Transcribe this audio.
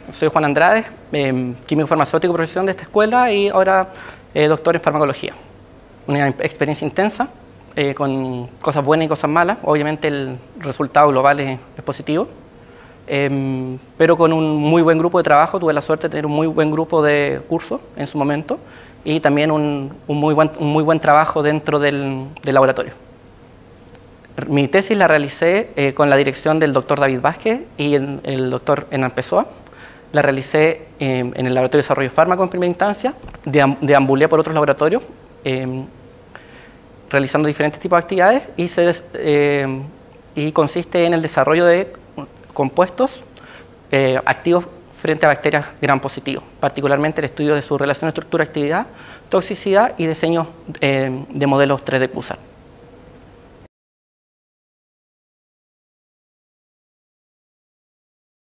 soy Juan Andrade, químico farmacéutico profesión de esta escuela y ahora doctor en farmacología. Una experiencia intensa, con cosas buenas y cosas malas. Obviamente el resultado global es positivo, pero con un muy buen grupo de trabajo. Tuve la suerte de tener un muy buen grupo de cursos en su momento y también un muy buen trabajo dentro del laboratorio. Mi tesis la realicé con la dirección del doctor David Vázquez y el doctor Hernán Pessoa. La realicé en el Laboratorio de Desarrollo de Fármacos en primera instancia, deambulé por otros laboratorios, realizando diferentes tipos de actividades y consiste en el desarrollo de compuestos activos frente a bacterias gram positivos, particularmente el estudio de su relación estructura-actividad, toxicidad y diseño de modelos 3D Pulsar.